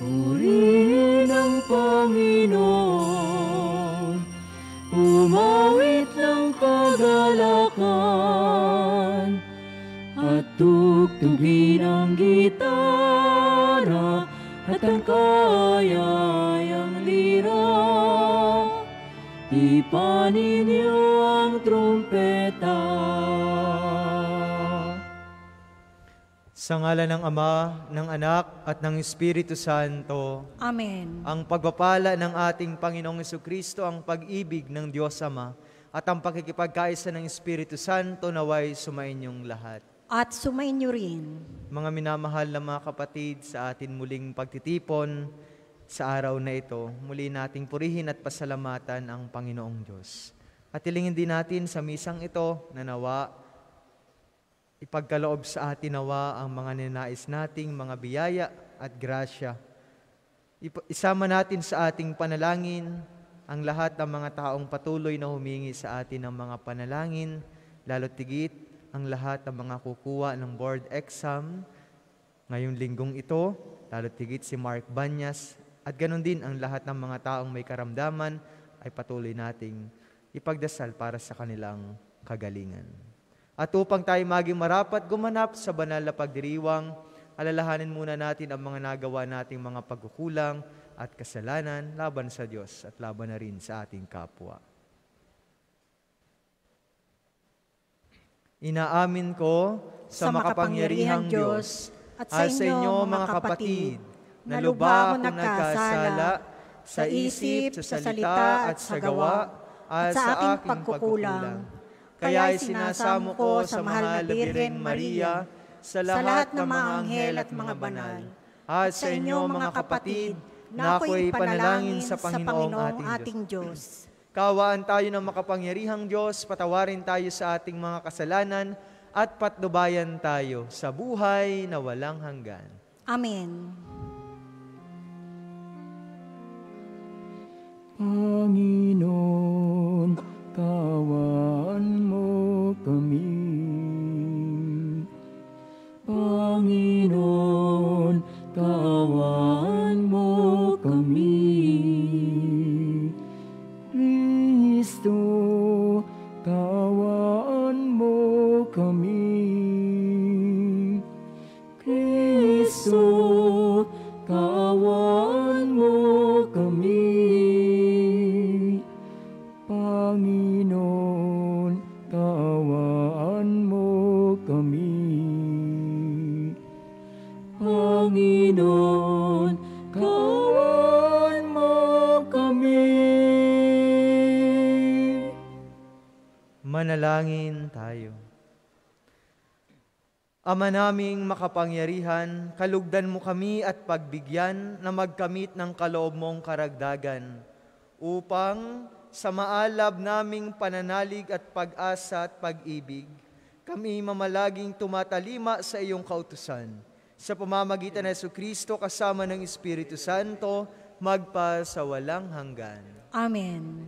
Purihin ang Panginoon, umawit ng kagalakan, at tugtugin ang gitara at ang kayayang lira. Ipanin niyo ang trumpeta. Sa ngalan ng Ama, ng Anak, at ng Espiritu Santo. Amen. Ang pagpapala ng ating Panginoong Jesucristo, ang pag-ibig ng Diyos Ama, at ang pakikipagkaisa ng Espiritu Santo naway sumainyong lahat. At sumainyo rin. Mga minamahal na mga kapatid, sa atin muling pagtitipon sa araw na ito, muli nating purihin at pasalamatan ang Panginoong Diyos. At hilingin din natin sa misang ito na nawa ipagkaloob sa atin nawa ang mga ninais nating mga biyaya at grasya. Isama natin sa ating panalangin ang lahat ng mga taong patuloy na humingi sa atin ng mga panalangin, lalo tigit ang lahat ng mga kukuha ng board exam ngayong linggong ito, lalo tigit si Mark Banyas, at ganun din ang lahat ng mga taong may karamdaman ay patuloy nating ipagdasal para sa kanilang kagalingan. At upang tayo maging marapat gumanap sa banal na pagdiriwang, alalahanin muna natin ang mga nagawa nating mga pagkukulang at kasalanan laban sa Diyos at laban na rin sa ating kapwa. Inaamin ko sa makapangyarihang Diyos at sa inyo mga kapatid, na lubha akong nagkasala sa isip, sa salita at sa gawa at sa aking pagkukulang. Kaya isinasamo ko sa mahal na Birheng Maria, sa lahat ng mga anghel at mga banal, at sa inyo mga kapatid, na ako'y panalangin sa Panginoong ating Diyos. Kawaan tayo ng makapangyarihang Diyos, patawarin tayo sa ating mga kasalanan, at patnubayan tayo sa buhay na walang hanggan. Amen. Panginoon, kawan mo kami. Panginoon, kawan mo kami. Kristo, kawan mo kami. Kristo, kawan mo kami. Panginoon, kawan mo kami. Panginoon, kawan mo kami. Manalangin tayo. Ama naming makapangyarihan, kalugdan mo kami at pagbigyan na magkamit ng kaloob mong karagdagan, upang sa maalab naming pananalig at pag-asa at pag-ibig, kami mamalaging tumatalima sa iyong kautusan. Sa pamamagitan ng Jesucristo kasama ng Espiritu Santo, magpa sa walang hanggan. Amen.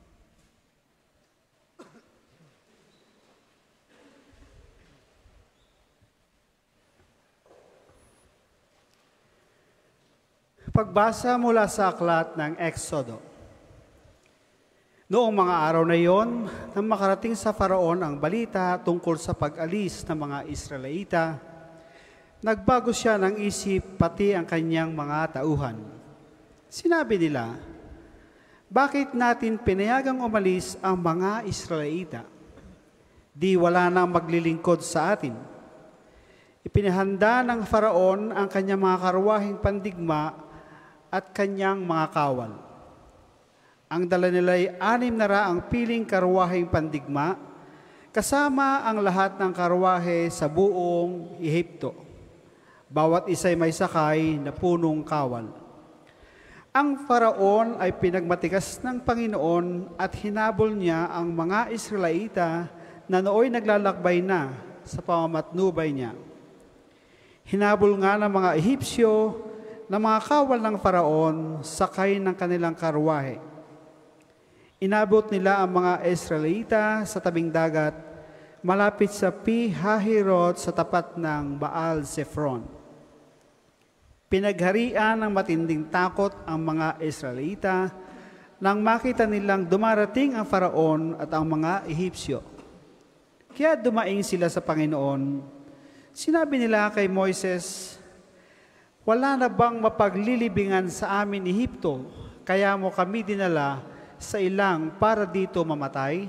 Pagbasa mula sa aklat ng Exodo. Noong mga araw na iyon, nang makarating sa Faraon ang balita tungkol sa pag-alis ng mga Israelita, nagbago siya ng isip pati ang kanyang mga tauhan. Sinabi nila, bakit natin pinayagang umalis ang mga Israelita? Di wala nang maglilingkod sa atin. Ipinahanda ng Faraon ang kanyang mga karwaheng pandigma at kanyang mga kawal. Ang dala nila ay 6 na raang piling karwaheng pandigma, kasama ang lahat ng karwahe sa buong Ehipto. Bawat isa'y may sakay na punong kawal. Ang Faraon ay pinagmatigas ng Panginoon at hinabol niya ang mga Israelita na nooy naglalakbay na sa pamamatnubay niya. Hinabol nga ng mga Ehipsyo na mga kawal ng Faraon sakay ng kanilang karwahe. Inabot nila ang mga Israelita sa tabing dagat, malapit sa Pi Hahirot sa tapat ng Baal Zephron. Pinagharian ng matinding takot ang mga Israelita nang makita nilang dumarating ang Faraon at ang mga Ehipsyo. Kaya dumaing sila sa Panginoon. Sinabi nila kay Moises, "Wala na bang mapaglilibingan sa amin Ehipto, kaya mo kami dinala sa ilang para dito mamatay?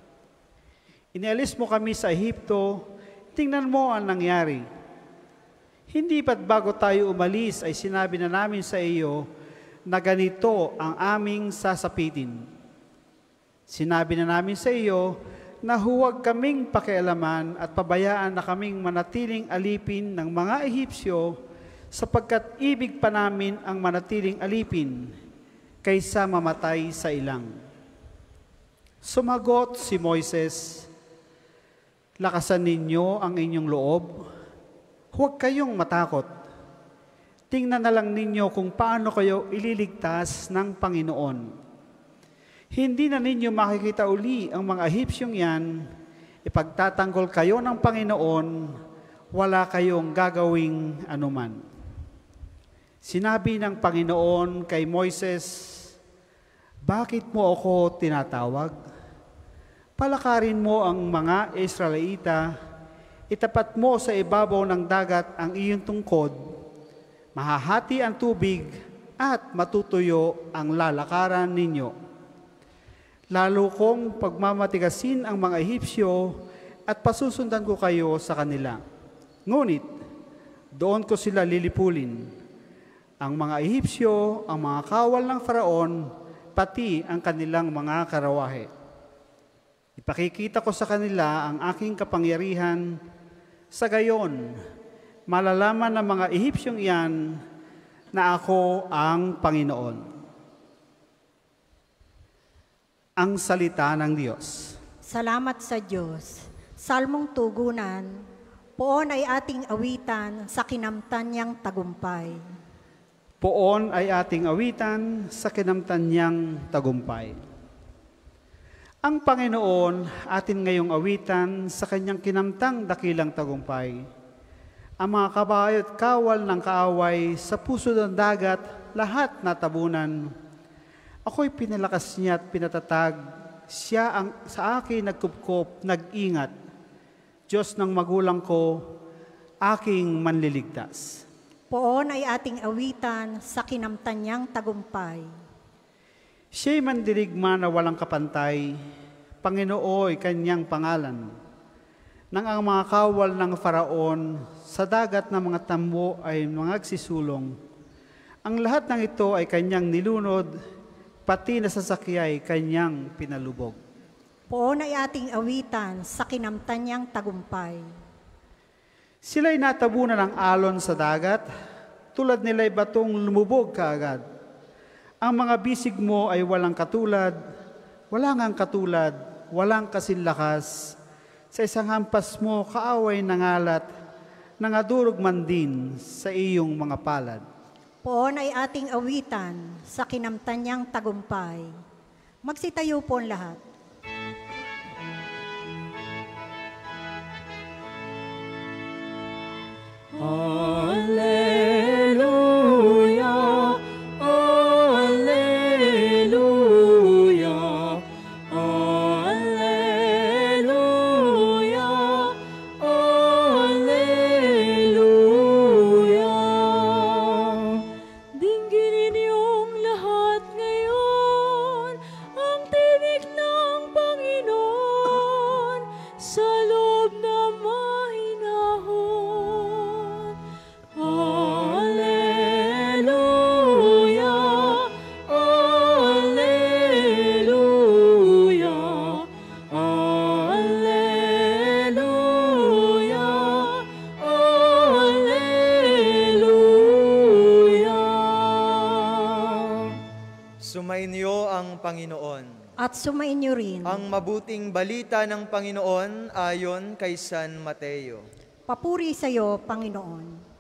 Inialis mo kami sa Ehipto, tingnan mo ang nangyari. Hindi ba't bago tayo umalis ay sinabi na namin sa iyo na ganito ang aming sasapitin? Sinabi na namin sa iyo na huwag kaming pakialaman at pabayaan na kaming manatiling alipin ng mga Ehipsyo sapagkat ibig pa namin ang manatiling alipin kaysa mamatay sa ilang." Sumagot si Moises, "Lakasan ninyo ang inyong loob. Huwag kayong matakot. Tingnan na lang ninyo kung paano kayo ililigtas ng Panginoon. Hindi na ninyo makikita uli ang mga Ehipsyong yan. Ipagtatanggol kayo ng Panginoon, wala kayong gagawing anuman." Sinabi ng Panginoon kay Moises, "Bakit mo ako tinatawag? Palakarin mo ang mga Israelita, itapat mo sa ibabaw ng dagat ang iyong tungkod, mahahati ang tubig at matutuyo ang lalakaran ninyo. Lalo kong pagmamatigasin ang mga Ehipsyo at pasusundan ko kayo sa kanila. Ngunit doon ko sila lilipulin, ang mga Ehipsyo, ang mga kawal ng Faraon, pati ang kanilang mga karawahe. Ipakikita ko sa kanila ang aking kapangyarihan. Sa gayon, malalaman ng mga Ehipsyong iyan na ako ang Panginoon." Ang salita ng Diyos. Salamat sa Diyos. Salmong tugunan, poon ay ating awitan sa kinamtan niyang tagumpay. Poon ay ating awitan sa kinamtan niyang tagumpay. Ang Panginoon atin ngayong awitan sa kanyang kinamtang dakilang tagumpay. Ang mga kabayo at kawal ng kaaway sa puso ng dagat, lahat natabunan. Ako'y pinalakas niya at pinatatag. Siya ang sa akin nagkupkop, nag-ingat. Diyos ng magulang ko, aking manliligtas. Poon ay ating awitan sa kinamtan niyang tagumpay. Siya'y mandirigma na walang kapantay, Panginooy kanyang pangalan. Nang ang mga kawal ng Faraon sa dagat ng mga tambo ay nagsisulong, ang lahat ng ito ay kanyang nilunod, pati na sasakyay kanyang pinalubog. Poon ay ating awitan sa kinamtan niyang tagumpay. Sila'y natabunan ng alon sa dagat, tulad nila'y batong lumubog kaagad. Ang mga bisig mo ay walang katulad, walang kasinlakas. Sa isang hampas mo, kaaway nangalat, nangadurog man din sa iyong mga palad. Poon ay ating awitan sa kinamtan niyang tagumpay. Magsitayo po ang lahat. Alleluia, alleluia, alleluia, alleluia. Dingginin niyong lahat ngayon ang tinig ng Panginoon sa loob na mahinahon. Alleluia, alleluia, alleluia, alleluia. Sumainyo ang Panginoon. At sumainyo rin. Ang mabuting balita ng Panginoon ayon kay San Mateo. Papuri sa iyo, Panginoon.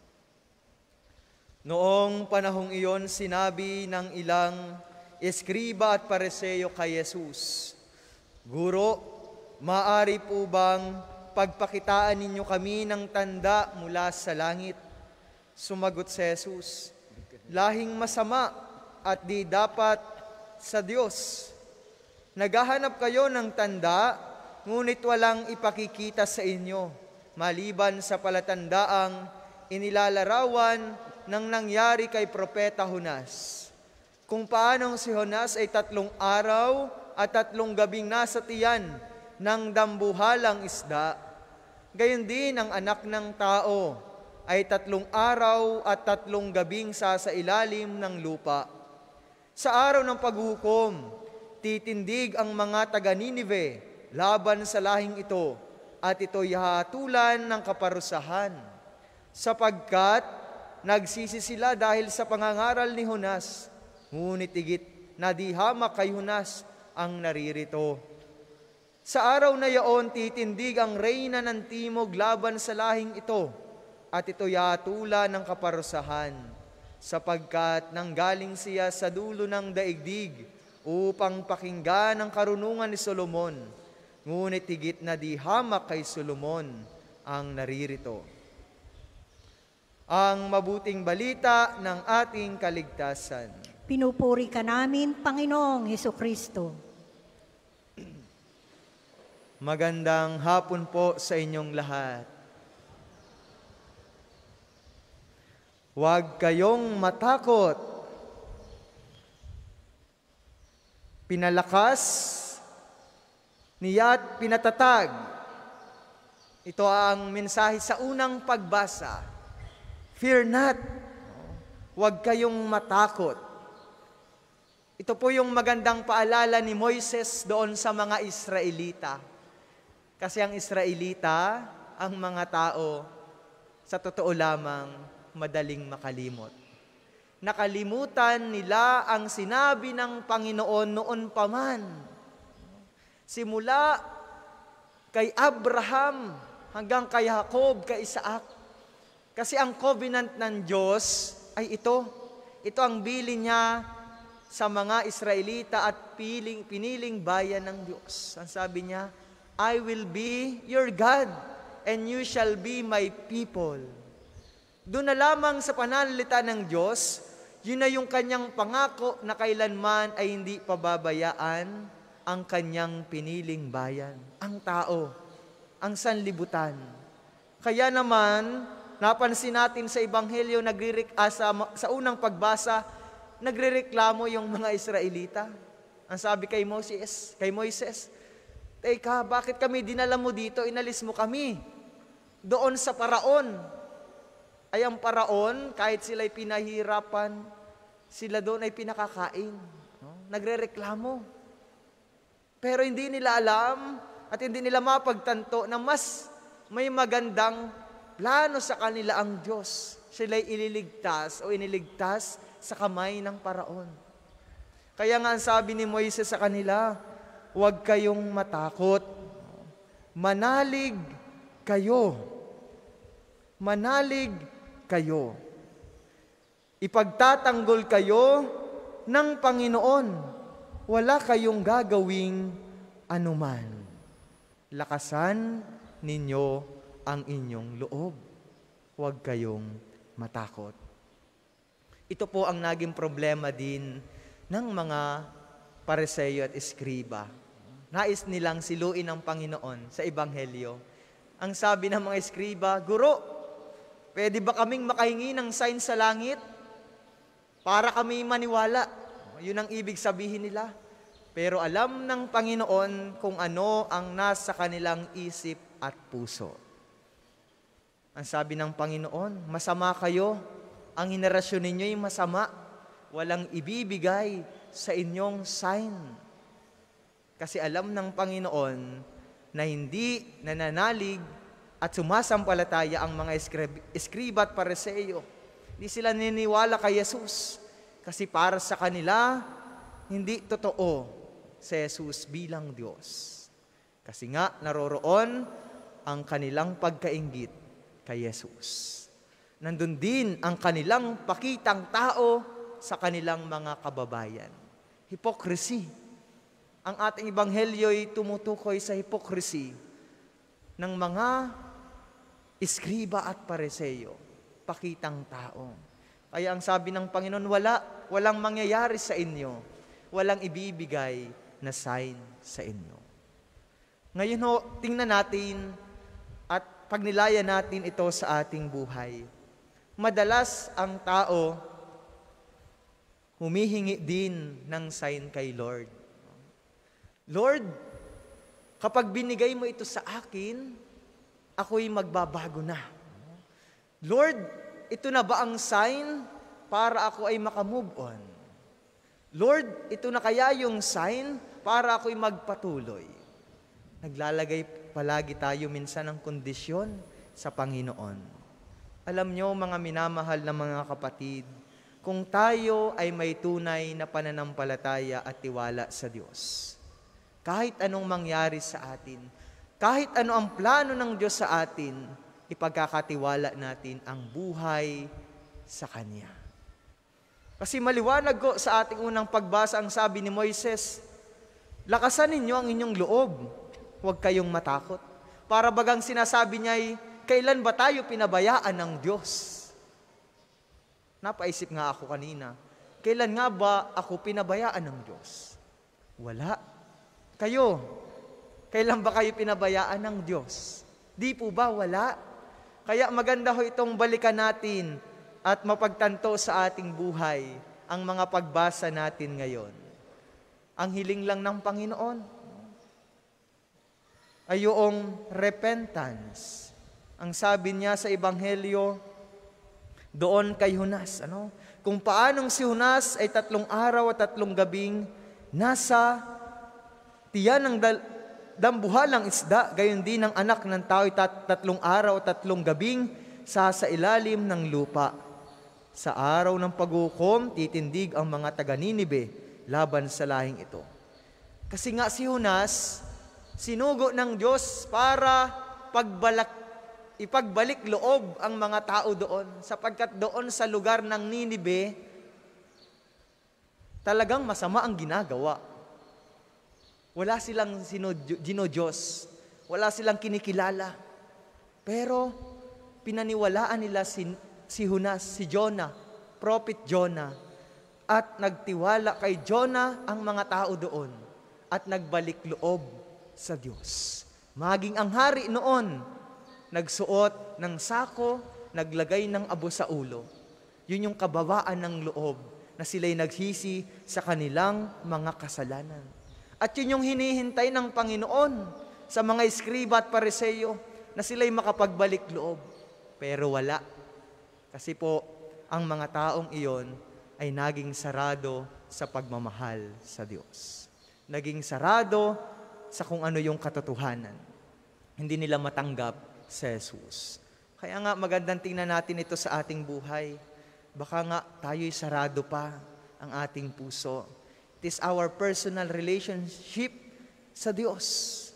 Noong panahong iyon, sinabi ng ilang eskriba at pareseyo kay Jesus, "Guro, maaari po bang pagpakitaan ninyo kami ng tanda mula sa langit?" Sumagot si Jesus, lahing masama at di dapat sa Diyos. Naghahanap kayo ng tanda, ngunit walang ipakikita sa inyo, maliban sa palatandaang inilalarawan ng nangyari kay Propeta Jonas. Kung paanong si Jonas ay 3 araw at 3 gabing nasa tiyan ng dambuhalang isda, gayon din ang Anak ng Tao ay 3 araw at 3 gabing sa ilalim ng lupa. Sa araw ng paghukom, titindig ang mga taga-Ninive laban sa lahing ito, at ito'y hatulan ng kaparusahan, sapagkat nagsisi sila dahil sa pangangaral ni Jonas, ngunit higit na di hamak kay Jonas ang naririto. Sa araw na yaon, titindig ang reyna ng timog laban sa lahing ito, at ito'y hatulan ng kaparusahan, sapagkat nanggaling siya sa dulo ng daigdig upang pakinggan ang karunungan ni Solomon, ngunit higit na di hamak kay Solomon ang naririto. Ang mabuting balita ng ating kaligtasan. Pinupuri ka namin, Panginoong Hesukristo. Magandang hapon po sa inyong lahat. Huwag kayong matakot. Pinalakas niya't pinatatag. Ito ang mensahe sa unang pagbasa. Fear not. Huwag kayong matakot. Ito po yung magandang paalala ni Moises doon sa mga Israelita. Kasi ang Israelita, ang mga tao, sa totoo lamang, madaling makalimot. Nakalimutan nila ang sinabi ng Panginoon noon pa man. Simula kay Abraham hanggang kay Jacob, kay Isaac. Kasi ang covenant ng Diyos ay ito. Ito ang bilin niya sa mga Israelita at piniling bayan ng Diyos. Ang sabi niya, I will be your God and you shall be my people. Doon na lamang sa pananalita ng Diyos, yun na yung kanyang pangako na kailanman ay hindi pababayaan ang kanyang piniling bayan, ang tao, ang sanlibutan. Kaya naman, napansin natin sa Ebanghelyo, sa unang pagbasa, nagrereklamo yung mga Israelita. Ang sabi kay Moises, teka, bakit kami dinala mo dito? Inalis mo kami doon sa Paraon. Ay ang Paraon, kahit sila'y pinahirapan, sila doon ay pinakakain. Nagrereklamo. Pero hindi nila alam at hindi nila mapagtanto na mas may magandang plano sa kanila ang Diyos. Sila'y iniligtas sa kamay ng Paraon. Kaya nga ang sabi ni Moises sa kanila, huwag kayong matakot. Manalig kayo. Manalig kayo. Ipagtatanggol kayo ng Panginoon. Wala kayong gagawing anuman. Lakasan ninyo ang inyong loob. Huwag kayong matakot. Ito po ang naging problema din ng mga Pariseo at Eskriba. Nais nilang siluin ang Panginoon sa Ebanghelyo. Ang sabi ng mga Eskriba, Guro, pwede ba kaming makahingi ng sign sa langit para kami maniwala? Yun ang ibig sabihin nila. Pero alam ng Panginoon kung ano ang nasa kanilang isip at puso. Ang sabi ng Panginoon, masama kayo. Ang henerasyon ninyo ay masama. Walang ibibigay sa inyong sign. Kasi alam ng Panginoon na hindi nananalig at sumasampalataya ang mga Eskriba at Pariseo. Hindi sila niniwala kay Jesus. Kasi para sa kanila, hindi totoo si Jesus bilang Diyos. Kasi nga, naroroon ang kanilang pagkainggit kay Jesus. Nandun din ang kanilang pakitang tao sa kanilang mga kababayan. Hypocrisy. Ang ating Ebanghelyo ay tumutukoy sa hypocrisy ng mga Eskriba at Pariseo. pakitang tao. Kaya ang sabi ng Panginoon, walang mangyayari sa inyo, walang ibibigay na sign sa inyo. Ngayon ho, tingnan natin at pagnilayan natin ito sa ating buhay. Madalas ang tao humihingi din ng sign kay Lord. Lord, kapag binigay mo ito sa akin, ako'y magbabago na. Lord, ito na ba ang sign para ako ay makamove on? Lord, ito na kaya yung sign para ako'y magpatuloy? Naglalagay palagi tayo minsan ng kondisyon sa Panginoon. Alam nyo, mga minamahal na mga kapatid, kung tayo ay may tunay na pananampalataya at tiwala sa Diyos, kahit anong mangyari sa atin, kahit ano ang plano ng Diyos sa atin, ipagkakatiwala natin ang buhay sa Kanya. Kasi maliwanag ko sa ating unang pagbasa ang sabi ni Moises, lakasan ninyo ang inyong loob, huwag kayong matakot. Para bagang sinasabi niya ay, kailan ba tayo pinabayaan ng Diyos? Napaisip nga ako kanina, kailan nga ba ako pinabayaan ng Diyos? Wala. Kayo, kailan ba kayo pinabayaan ng Diyos? Di po ba wala? Kaya maganda ho itong balikan natin at mapagtanto sa ating buhay ang mga pagbasa natin ngayon. Ang hiling lang ng Panginoon ay yung repentance. Ang sabi niya sa Ebanghelyo, doon kay Jonas, kung paanong si Jonas ay 3 araw at 3 gabing nasa tiyan ng dambuhalang isda, gayon din ang anak ng tao ay 3 araw at 3 gabing sa ilalim ng lupa. Sa araw ng paghukom, titindig ang mga taga-Ninibe laban sa lahing ito. Kasi nga si Jonas, sinugo ng Diyos para ipagbalik loob ang mga tao doon, sapagkat doon sa lugar ng Ninibe, talagang masama ang ginagawa. Wala silang Diyos, wala silang kinikilala. Pero pinaniwalaan nila si Jonas, si Jonah, Prophet Jonah, at nagtiwala kay Jonah ang mga tao doon at nagbalik loob sa Diyos. Maging ang hari noon, nagsuot ng sako, naglagay ng abo sa ulo. Yun yung kababaan ng loob na sila'y naghisi sa kanilang mga kasalanan. At yun yung hinihintay ng Panginoon sa mga eskriba at pariseyo na sila'y makapagbalik loob. Pero wala. Kasi po, ang mga taong iyon ay naging sarado sa pagmamahal sa Diyos. Naging sarado sa kung ano yung katotohanan. Hindi nila matanggap si Jesus. Kaya nga magandang tingnan natin ito sa ating buhay. Baka nga tayo'y sarado pa ang ating puso. It is our personal relationship sa Diyos.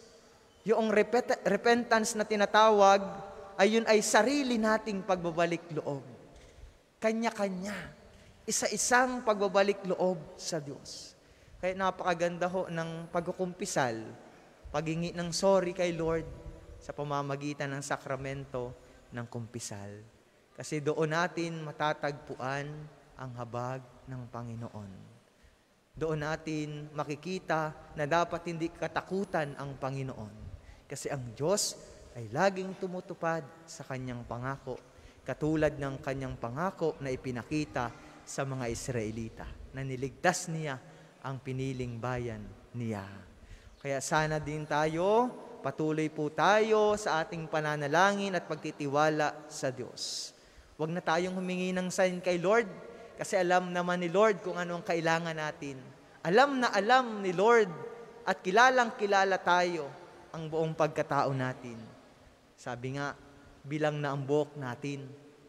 Yung repentance na tinatawag, ayun ay sarili nating pagbabalik loob. Kanya-kanya. Isa-isang pagbabalik loob sa Diyos. Kaya napakaganda ho ng pagkukumpisal, paghingi ng sorry kay Lord sa pamamagitan ng sakramento ng kumpisal. Kasi doon natin matatagpuan ang habag ng Panginoon. Doon natin makikita na dapat hindi katakutan ang Panginoon. Kasi ang Diyos ay laging tumutupad sa kanyang pangako, katulad ng kanyang pangako na ipinakita sa mga Israelita, na niligtas niya ang piniling bayan niya. Kaya sana din tayo, patuloy po tayo sa ating pananalangin at pagtitiwala sa Diyos. Huwag na tayong humingi ng sign kay Lord, kasi alam naman ni Lord kung ano ang kailangan natin. Alam na alam ni Lord at kilalang kilala tayo ang buong pagkatao natin. Sabi nga, bilang na ang buhok natin,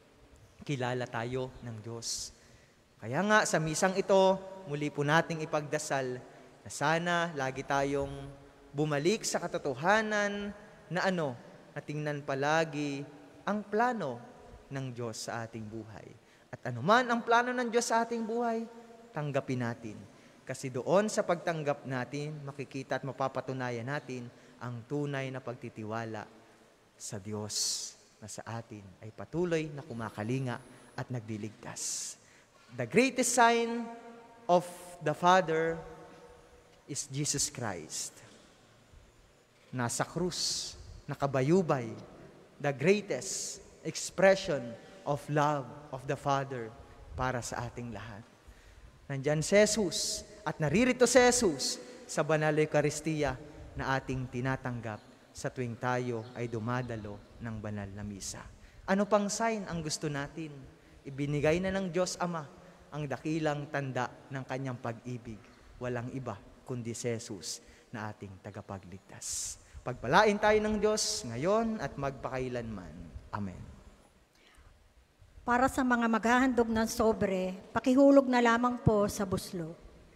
kilala tayo ng Diyos. Kaya nga sa misang ito, muli po nating ipagdasal na sana lagi tayong bumalik sa katotohanan na na tingnan palagi ang plano ng Diyos sa ating buhay. At anuman ang plano ng Diyos sa ating buhay, tanggapin natin. Kasi doon sa pagtanggap natin, makikita at mapapatunayan natin ang tunay na pagtitiwala sa Diyos. na sa atin ay patuloy na kumakalinga at nagliligtas. The greatest sign of the Father is Jesus Christ. Nasa krus, nakabayubay, the greatest expression of love of the Father para sa ating lahat. Nandyan si Jesus at naririto si Jesus sa banal na Eucharistia na ating tinatanggap sa tuwing tayo ay dumadalo ng banal na misa. Ano pang sign ang gusto natin? Ibinigay na ng Diyos Ama ang dakilang tanda ng kanyang pag-ibig. Walang iba kundi si Jesus na ating tagapagligtas. Pagpalain tayo ng Diyos ngayon at magpakailanman. Amen. Para sa mga maghahandog ng sobre, pakihulog na lamang po sa buslo.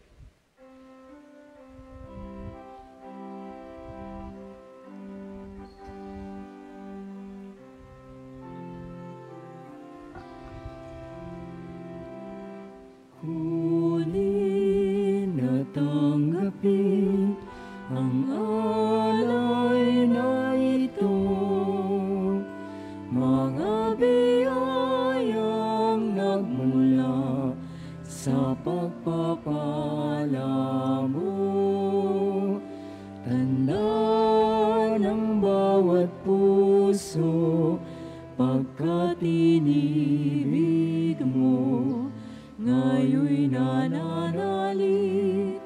Huli na tanggapin ang alay na ito, mga biyayang nagmula sa pagpapala mo. Tanda ng bawat puso pagkat inibig mo. Ngayon'y nananalig,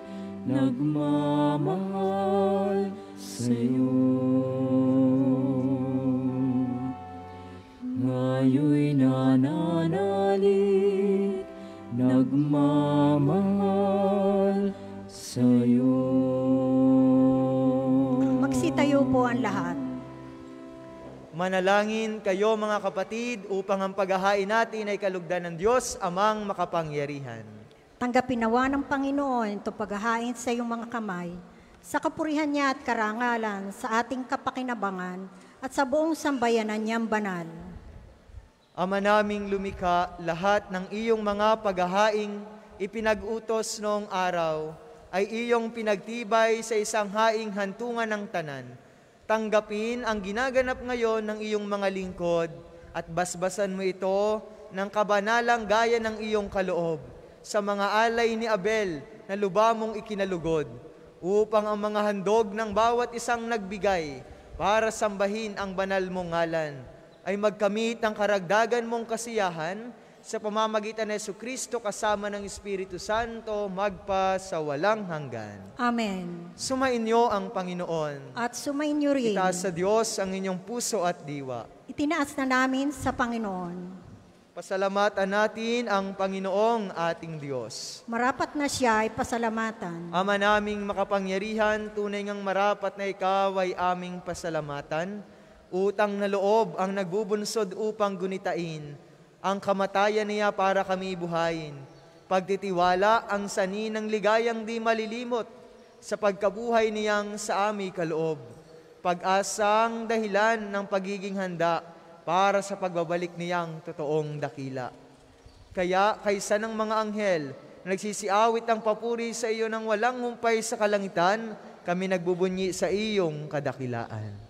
nagmamahal sa'yo. Ngayon'y nananalig, nagmamahal sa'yo. Magsitayo po ang lahat. Manalangin kayo mga kapatid upang ang paghahain natin ay kalugdan ng Diyos amang makapangyarihan. Tanggapin nawa ng Panginoon ito paghahain sa iyong mga kamay, sa kapurihan niya at karangalan, sa ating kapakinabangan, at sa buong sambayanan niyang banal. Ama naming lumikha, lahat ng iyong mga paghahaing ipinag-utos noong araw ay iyong pinagtibay sa isang haing hantungan ng tanan. Tanggapin ang ginaganap ngayon ng iyong mga lingkod at basbasan mo ito ng kabanalang gaya ng iyong kaloob sa mga alay ni Abel na lubamong ikinalugod upang ang mga handog ng bawat isang nagbigay para sambahin ang banal mong ngalan ay magkamit ng karagdagan mong kasiyahan sa pamamagitan ng Jesucristo kasama ng Espiritu Santo magpa sa walang hanggan. Amen. Sumainyo ang Panginoon. At sumainyo rin. Itaas sa Diyos ang inyong puso at diwa. Itinaas na namin sa Panginoon. Pasalamatan natin ang Panginoong ating Diyos. Marapat na siya ay pasalamatan. Ama naming makapangyarihan, tunay ngang marapat na ikaw ay aming pasalamatan. Utang na loob ang nagbubunsod upang gunitain ang kamatayan niya para kami buhayin. Pagtitiwala ang sanin ng ligayang di malilimot sa pagkabuhay niyang sa aming kaloob. Pag-asang dahilan ng pagiging handa para sa pagbabalik niyang totoong dakila. Kaya kaysa ng mga anghel, nagsisiawit ang papuri sa iyo ng walang humpay sa kalangitan, kami nagbubunyi sa iyong kadakilaan.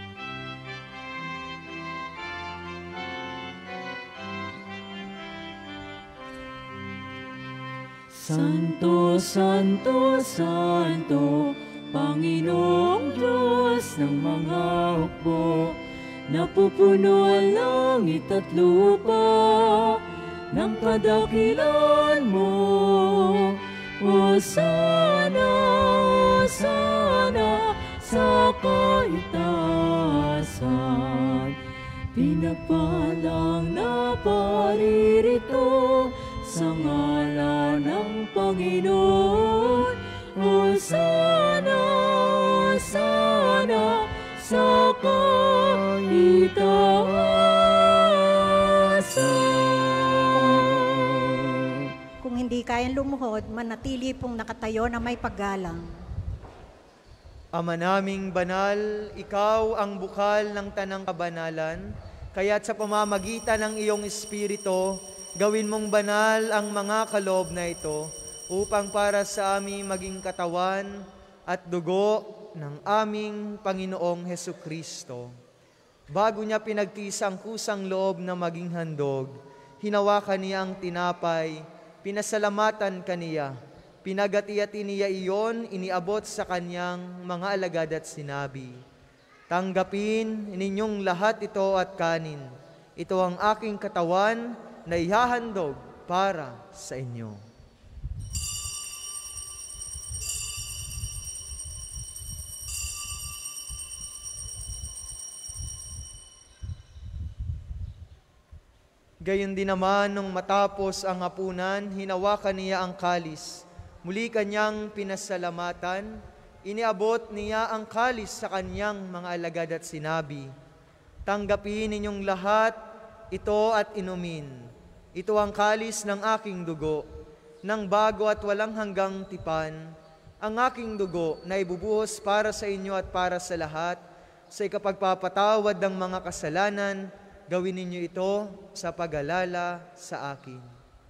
Santo, Santo, Santo, Panginoong Diyos ng mga hukbo, napupuno ang langit at lupa ng kadakilan mo. Hosana, Hosana sa kaitaasan, pinagpalang na paririto sa ngalan ng Panginoon. Hosana, Hosana sa kaitaasan. Kung hindi kayang lumuhod, manatili pong nakatayo na may paggalang. Ama naming banal, ikaw ang bukal ng tanang kabanalan, kaya't sa pamamagitan ng iyong Espiritu, gawin mong banal ang mga kaloob na ito upang para sa aming maging katawan at dugo ng aming Panginoong Hesukristo. Bago niya pinagtiis ang kusang loob na maging handog, hinawakan niya ang tinapay, pinasalamatan kaniya, pinagati-ati niya iyon, iniabot sa kanyang mga alagad at sinabi, "Tanggapin ninyong lahat ito at kanin. Ito ang aking katawan na ihahandog para sa inyo." Gayon din naman nung matapos ang hapunan, hinawakan niya ang kalis. Muli kanyang pinasalamatan, iniabot niya ang kalis sa kanyang mga alagad at sinabi, "Tanggapin ninyong lahat ito at inumin. Ito ang kalis ng aking dugo, ng bago at walang hanggang tipan, ang aking dugo na ibubuhos para sa inyo at para sa lahat, sa ikapagpapatawad ng mga kasalanan. Gawin ninyo ito sa pag-alala sa akin."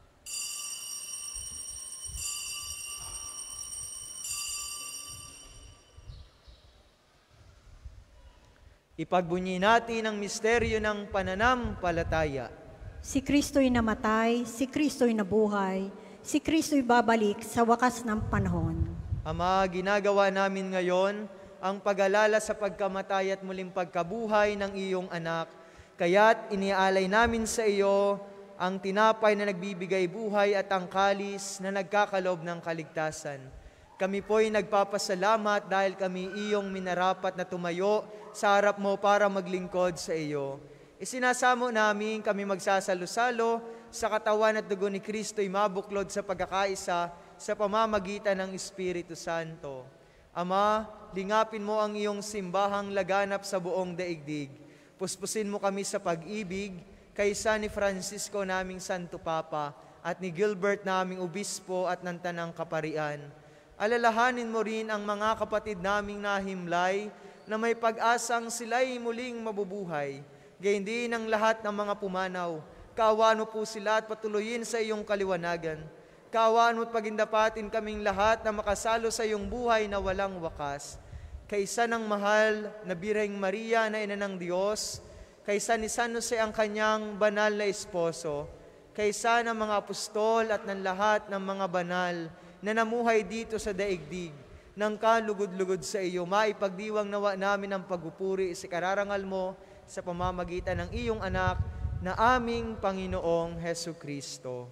Ipagbunyi natin ang misteryo ng pananampalataya. Si Kristo'y namatay, si Kristo'y nabuhay, si Kristo'y babalik sa wakas ng panahon. Ama, ginagawa namin ngayon ang pag-alala sa pagkamatay at muling pagkabuhay ng iyong anak. Kaya't iniaalay namin sa iyo ang tinapay na nagbibigay buhay at ang kalis na nagkakalob ng kaligtasan. Kami po'y nagpapasalamat dahil kami iyong minarapat na tumayo sa harap mo para maglingkod sa iyo. Isinasamo namin kami magsasalo-salo sa katawan at dugo ni Kristo'y mabuklod sa pagkakaisa sa pamamagitan ng Espiritu Santo. Ama, lingapin mo ang iyong simbahang laganap sa buong daigdig. Puspusin mo kami sa pag-ibig, kaysa ni Francisco naming Santo Papa at ni Gilbert naming Obispo at ng Tanang Kaparian. Alalahanin mo rin ang mga kapatid naming nahimlay na may pag-asang sila'y muling mabubuhay. Gayon din ang lahat ng mga pumanaw. Kaawaan mo po sila at patuloyin sa iyong kaliwanagan. Kaawaan mo at pagindapatin kaming lahat na makasalo sa iyong buhay na walang wakas. Kaysa ng mahal na Birheng Maria na ina ng Diyos, kaysa ni San Jose ang kanyang banal na esposo, kaysa ng mga apostol at ng lahat ng mga banal na namuhay dito sa daigdig, ng kalugod-lugod sa iyo, maipagdiwang nawa namin ang pagpupuri sa kararangal mo sa pamamagitan ng iyong anak na aming Panginoong Hesu Kristo.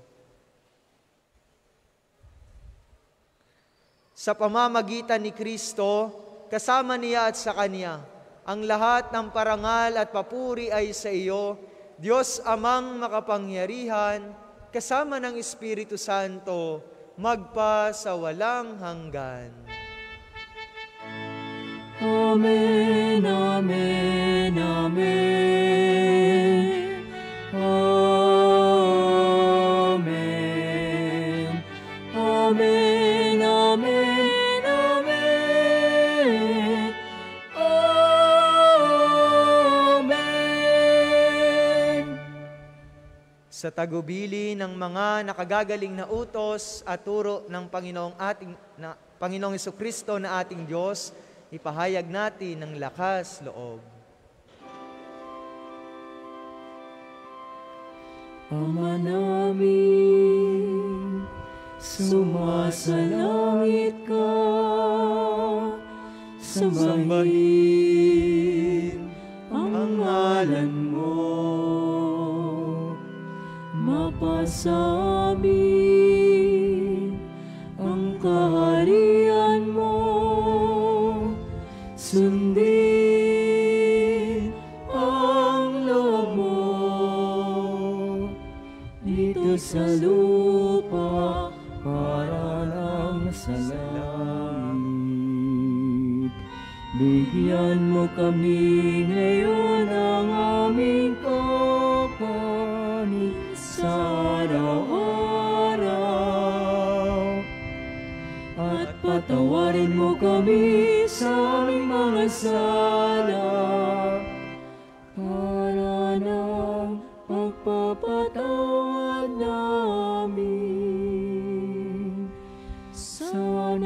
Sa pamamagitan ni Kristo, kasama niya at sa Kanya, ang lahat ng parangal at papuri ay sa iyo, Diyos Amang makapangyarihan, kasama ng Espiritu Santo, magpa sa walang hanggan. Amen, amen, amen. Amen. Amen, amen. Sa tagubili ng mga nakagagaling na utos at turo ng Panginoong Jesucristo na ating Diyos, ipahayag natin ng lakas loob. Ama namin, sumasalangit ka, sambahin ang ngalan mo. Mapasamin ang kaharian mo, sundin ang loob mo, dito sa lupa para lang sa langit. Bigyan mo kami ngayon ang aming kakanin sa araw-araw, at patawarin mo kami sa aming mga sala, para ng pagpapatawad namin sa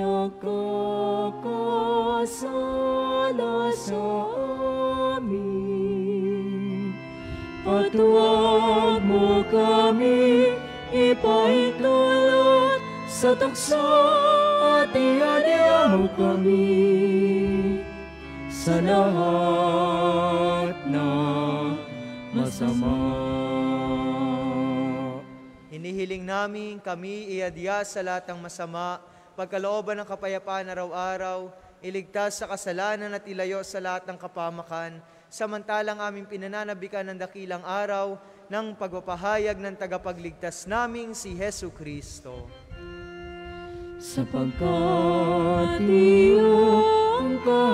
nakakasala sa amin. at huwag mo kami ipaintulot sa tukso at iadya mo kami sa lahat ng masama. Hinihiling namin kami iadya sa lahat ng masama, pagkalooban ng kapayapaan araw-araw, iligtas sa kasalanan at ilayo sa lahat ng kapamakan, samantalang aming pinananabikan ng dakilang araw ng pagpapahayag ng tagapagligtas naming si Hesu Kristo. Sapagkat iyong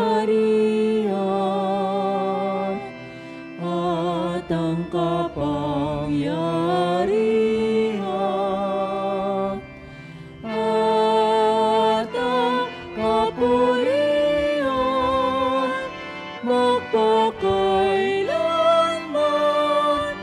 kaharian at ang kapangyarihan at ang kapurihan magpakailanman.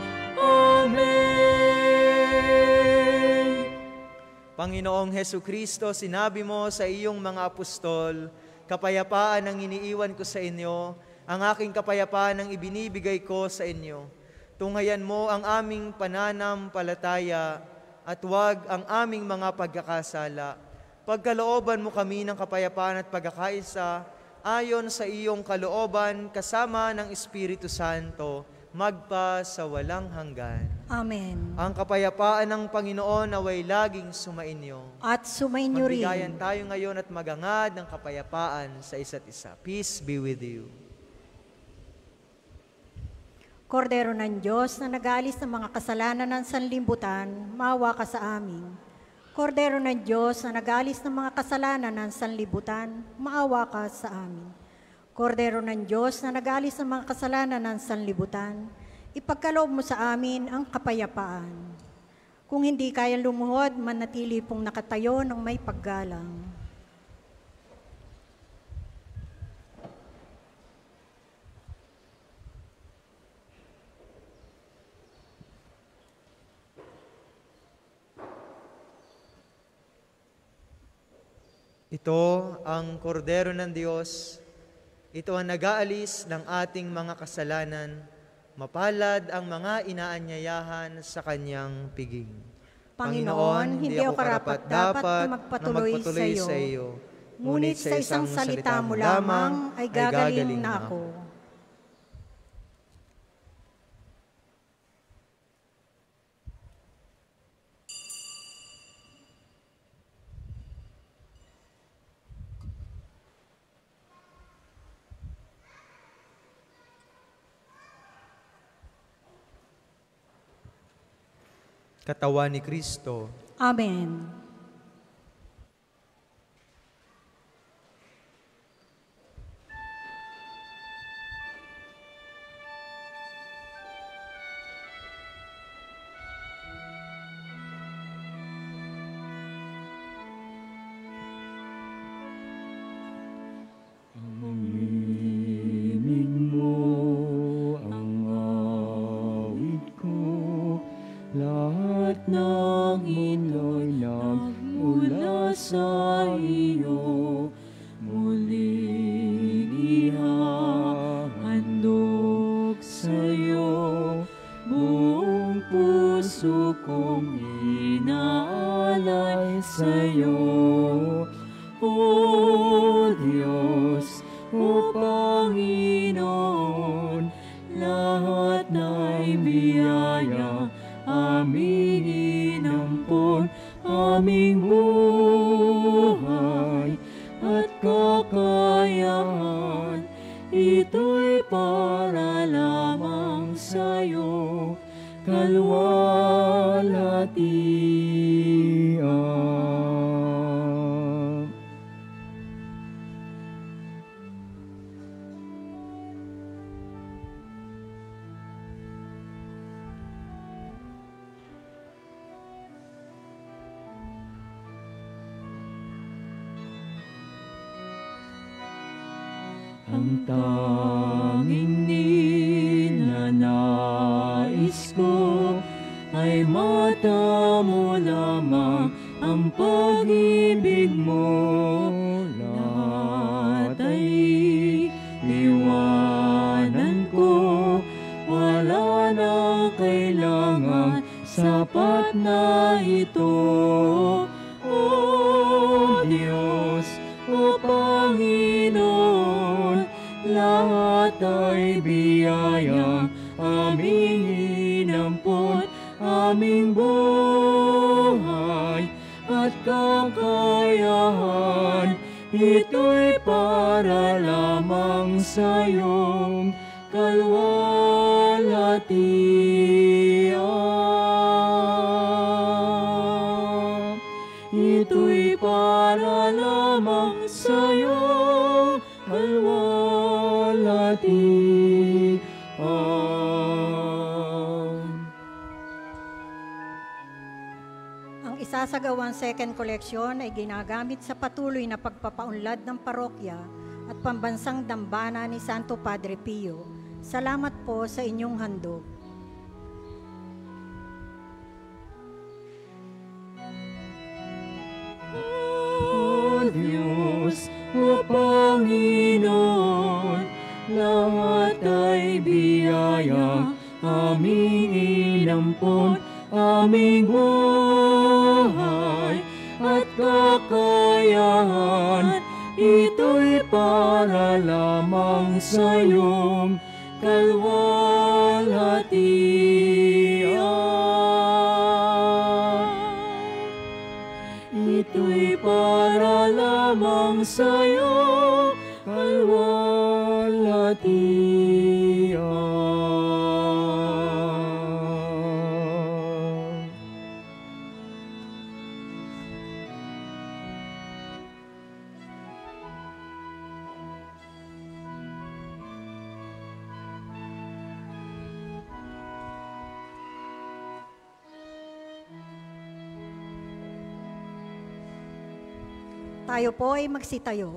Amen. Panginoong Hesu Kristo, sinabi mo sa iyong mga apostol, kapayapaan ang iniiwan ko sa inyo, ang aking kapayapaan ang ibinibigay ko sa inyo. Tunghayan mo ang aming pananampalataya at huwag ang aming mga pagkakasala. Pagkalooban mo kami ng kapayapaan at pagkakaisa, ayon sa iyong kalooban kasama ng Espiritu Santo, magpa sa walang hanggan. Amen. Ang kapayapaan ng Panginoon naway laging sumainyo. At sumainyo rin. Magbigayan tayo ngayon at magangad ng kapayapaan sa isa't isa. Peace be with you. Kordero ng Diyos na nag-aalis ng mga kasalanan ng sanlibutan, maawa ka sa amin. Kordero ng Diyos na nag-aalis ng mga kasalanan ng sanlibutan, maawa ka sa amin. Kordero ng Diyos na nag-aalis ng mga kasalanan ng sanlibutan, ipagkaloob mo sa amin ang kapayapaan. Kung hindi kaya lumuhod, manatili pong nakatayo ng may paggalang. Ito ang kordero ng Diyos. Ito ang nag-aalis ng ating mga kasalanan. Mapalad ang mga inaanyayahan sa kanyang piging. Panginoon, hindi ako karapat-dapat na magpatuloy sa iyo. Ngunit sa isang salita mo lamang ay gagaling na ako. Katawan ni Kristo. Amen. Aminin mo ang awit ko, lahat ng mulo'y nagmula sa iyo. Muling ihahandog sa iyo, buong puso kong inaalay sa iyo. O Diyos, O Panginoon, lahat na'y biyaya, aming inampon, aming buhay at kakayahan. Ito'y para lamang sa'yo, kalwalhatian. Ang tanging ninanais ko ay matamo lamang ang pag-ibig mo. Lahat ay iwanan ko, wala na kailangan, sapat na ito. O Diyos, o Panginoon, lahat ay biyayang aming inampon, aming buhay at kakayahan, ito'y para lamang sa iyong kalwalhatian. Ito'y para lamang sa iyong kalwalhatian. Ang isasagawang second collection ay ginagamit sa patuloy na pagpapaunlad ng parokya at pambansang dambana ni Santo Padre Pio. Salamat po sa inyong handog. O Diyos, o Panginoon, lahat ay biyaya, aming inampon, aming buhay at kakayahan, ito'y para lamang sa iyong kalwalhatian. Ito'y para lamang sa iyong kalwalhatian. Tayo po ay magsitayo.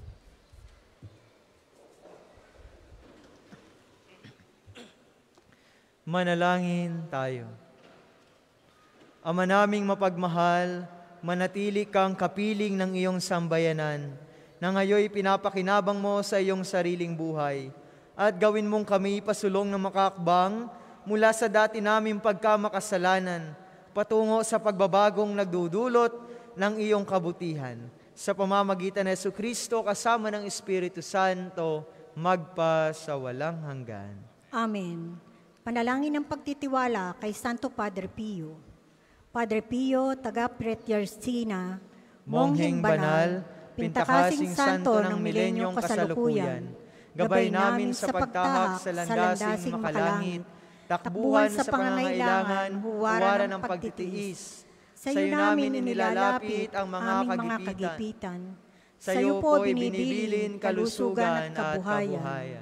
Manalangin tayo. Ama naming mapagmahal, manatili kang kapiling ng iyong sambayanan, na ngayoy pinapakinabang mo sa iyong sariling buhay, at gawin mong kami pasulong ng makakbang mula sa dati naming pagkamakasalanan, patungo sa pagbabagong nagdudulot ng iyong kabutihan. Sa pamamagitan ng Jesucristo kasama ng Espiritu Santo, magpasawalang hanggan. Amen. Panalangin ng pagtitiwala kay Santo Padre Pio. Padre Pio, taga Pretyercina, Mongheng banal, pintakasing santo ng milenyong kasalukuyan, gabay namin sa pagtahak sa landasing makalangit, takbuhan sa pangangailangan, huwaran ng pagtitiis. Sa iyo namin inilalapit ang mga kagipitan. Sa iyo po binibilin kalusugan at kabuhayan.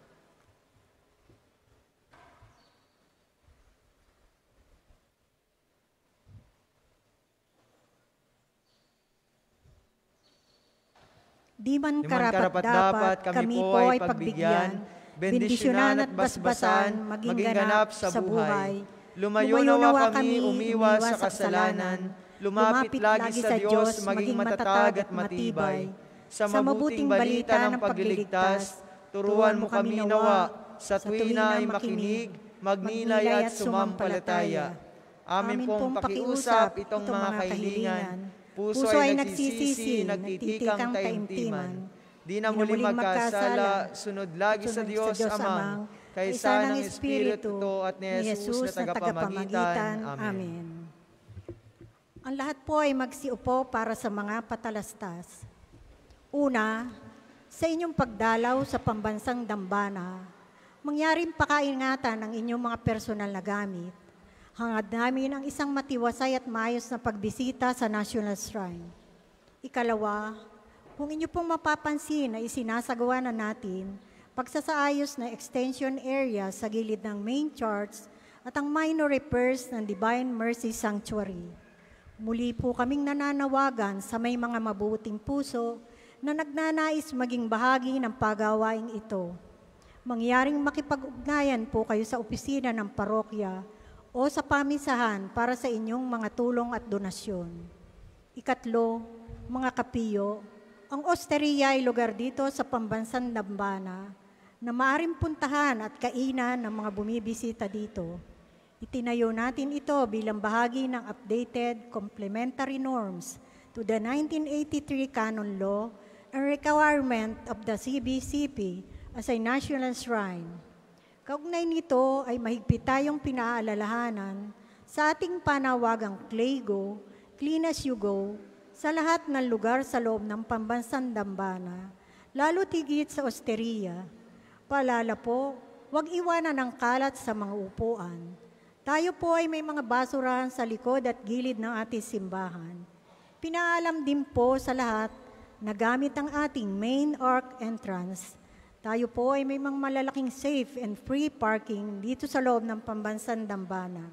Di man karapat-dapat kami po ay pagbigyan, bendisyonan at basbasan, maging ganap sa buhay. Lumayo nawa kami umiwas sa kasalanan, lumapit lagi sa Diyos, maging matatag at matibay. Sa mabuting balita ng pagliligtas, turuan mo kami nawa, sa tuwina ay makinig, magnilay at sumampalataya. Amin pong pakiusap itong mga kahilingan, puso ay nagsisisi, nagtitikang taimtiman. Di na muling magkasala, sunod lagi sa Diyos Amang, kaysa ng Espiritu at ni Jesus na tagapamagitan. Amen. Ang lahat po ay magsiupo para sa mga patalastas. Una, sa inyong pagdalaw sa pambansang dambana, mangyaring pakaingatan ang inyong mga personal na gamit. Hangad namin ang isang matiwasay at maayos na pagbisita sa National Shrine. Ikalawa, kung inyo pong mapapansin na isinasagawa na natin pagsasaayos na extension area sa gilid ng main church at ang minor repairs ng Divine Mercy Sanctuary. Muli po kaming nananawagan sa may mga mabuting puso na nagnanais maging bahagi ng pagawaing ito. Mangyaring makipag-ugnayan po kayo sa opisina ng parokya o sa pamisahan para sa inyong mga tulong at donasyon. Ikatlo, mga kapiyo, ang osteria ay lugar dito sa pambansang dambana na maaring puntahan at kainan ng mga bumibisita dito. Itinayo natin ito bilang bahagi ng updated complementary norms to the 1983 Canon Law and requirement of the CBCP as a national shrine. Kaugnay nito ay mahigpit tayong pinaalalahanan sa ating panawagang Claygo, Clean as You Go, sa lahat ng lugar sa loob ng pambansang dambana, lalo tigit sa osteria. Paalala po, huwag iwanan ang kalat sa mga upuan. Tayo po ay may mga basurahan sa likod at gilid ng ating simbahan. Pinaalam din po sa lahat na gamit ang ating main arc entrance. Tayo po ay may mga malalaking safe and free parking dito sa loob ng pambansang dambana.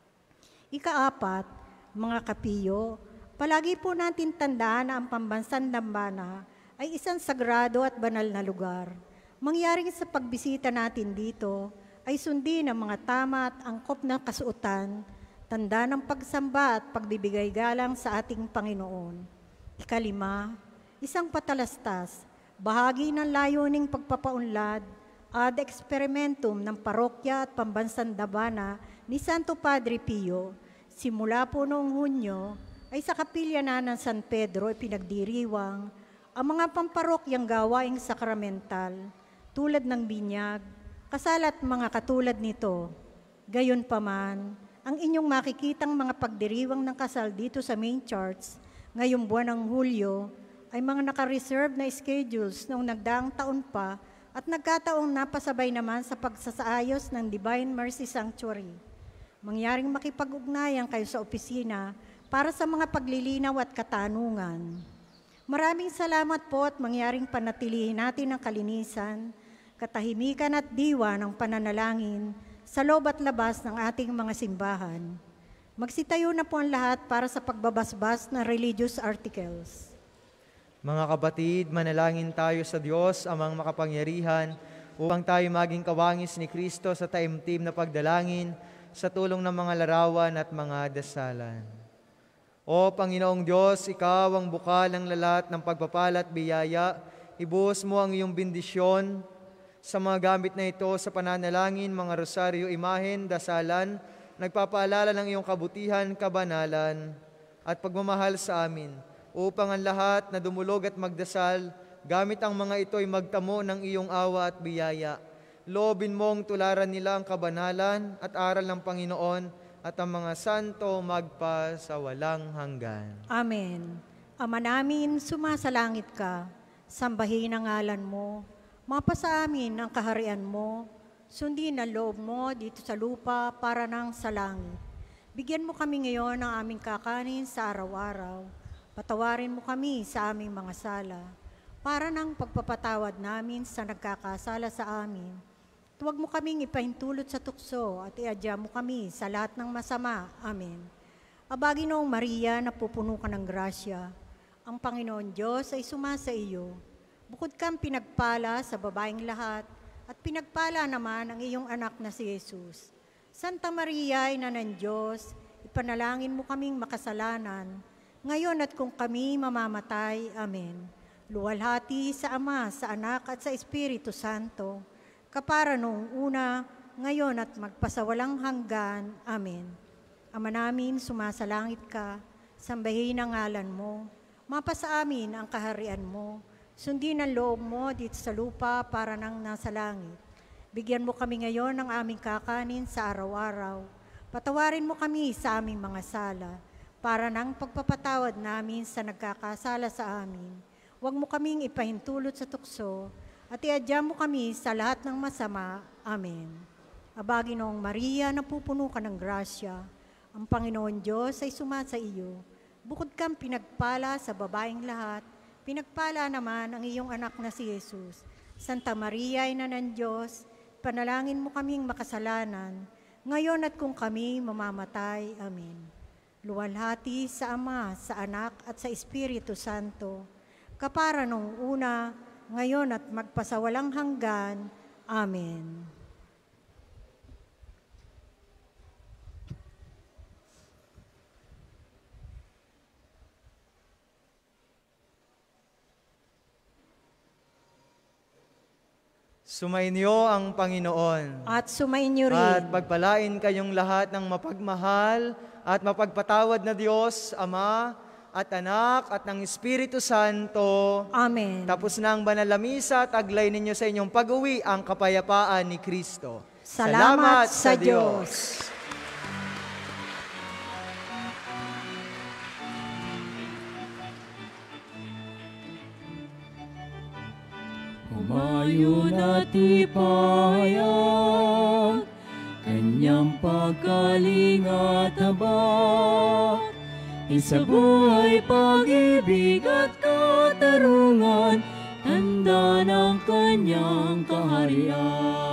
Ikaapat, mga kapiyo, palagi po natin tandaan na ang pambansang dambana ay isang sagrado at banal na lugar. Mangyaring sa pagbisita natin dito ay sundin ang mga tama at angkop na kasuotan, tanda ng pagsamba at pagbibigay galang sa ating Panginoon. Ikalima, isang patalastas, bahagi ng layuning pagpapaunlad ad experimentum ng parokya at pambansang dambana ni Santo Padre Pio, simula po noong Hunyo, ay sa kapilya na ng San Pedro ay pinagdiriwang ang mga pamparokyang gawaing sakramental, tulad ng binyag, kasal at mga katulad nito. Gayunpaman, ang inyong makikitang mga pagdiriwang ng kasal dito sa main charts ngayong buwan ng Hulyo ay mga naka-reserve na schedules noong nagdaang taon pa at nagkataong napasabay naman sa pagsasaayos ng Divine Mercy Sanctuary. Mangyaring makipag-ugnayan kayo sa opisina para sa mga paglilinaw at katanungan. Maraming salamat po at mangyaring panatilihin natin ang kalinisan, katahimikan at diwa ng pananalangin sa loob at labas ng ating mga simbahan. Magsitayo na po ang lahat para sa pagbabasbas ng religious articles. Mga kapatid, manalangin tayo sa Diyos, amang makapangyarihan, upang tayo maging kawangis ni Kristo sa taimtim na pagdalangin sa tulong ng mga larawan at mga dasalan. O Panginoong Diyos, Ikaw ang bukal ng lalat ng pagpapala at biyaya. Ibuhos mo ang iyong bendisyon sa mga gamit na ito sa pananalangin, mga rosaryo, imahen, dasalan, nagpapaalala ng iyong kabutihan, kabanalan, at pagmamahal sa amin, upang ang lahat na dumulog at magdasal, gamit ang mga ito ay magtamo ng iyong awa at biyaya. Loobin mong tularan nila ang kabanalan at aral ng Panginoon, at ang mga santo magpa sa walang hanggan. Amen. Ama namin, sumasalangit ka, sambahin ang ngalan mo, mapasa amin ang kaharian mo, sundin ang loob mo dito sa lupa para nang sa langit. Bigyan mo kami ngayon ng aming kakanin sa araw-araw. Patawarin mo kami sa aming mga sala, para nang pagpapatawad namin sa nagkakasala sa amin. Huwag mo kaming ipahintulot sa tukso at iadya mo kami sa lahat ng masama. Amen. Abagi noong Maria, napupuno ka ng grasya. Ang Panginoon Diyos ay sumasa iyo. Bukod kang pinagpala sa babaeng lahat, at pinagpala naman ang iyong anak na si Jesus. Santa Maria, Ina ng Diyos, ipanalangin mo kaming makasalanan, ngayon at kung kami mamamatay. Amen. Luwalhati sa Ama, sa Anak at sa Espiritu Santo, kapara noong una, ngayon at magpasawalang hanggan. Amen. Ama namin, sumasalangit ka, sambahin ang ngalan mo, mapasa amin ang kaharian mo, sundin ang loob mo dito sa lupa para nang nasa langit. Bigyan mo kami ngayon ng aming kakanin sa araw-araw. Patawarin mo kami sa aming mga sala, para nang pagpapatawad namin sa nagkakasala sa amin. Huwag mo kaming ipahintulot sa tukso, at iadya mo kami sa lahat ng masama. Amen. Abagi noong Maria, napupuno ka ng grasya. Ang Panginoon Diyos ay sumasa iyo. Bukod kang pinagpala sa babaeng lahat, pinagpala naman ang iyong anak na si Jesus. Santa Maria, Ina ng Diyos, panalangin mo kaming makasalanan, ngayon at kung kami mamamatay. Amen. Luwalhati sa Ama, sa Anak at sa Espiritu Santo, kapara noong una, ngayon at magpasawalang hanggan. Amen. Sumainyo ang Panginoon. At sumainyo rin. At pagpalain kayong lahat ng mapagmahal at mapagpatawad na Diyos, Ama at Anak at ng Espiritu Santo. Amen. Tapos na ang banal na misa, taglay ninyo sa inyong pag-uwi ang kapayapaan ni Kristo. Salamat sa Diyos. Humayon at ipahayag Kanyang pagkaling at habag. Sa buhay, pag-ibig at katarungan, tanda ng Kanyang kaharian.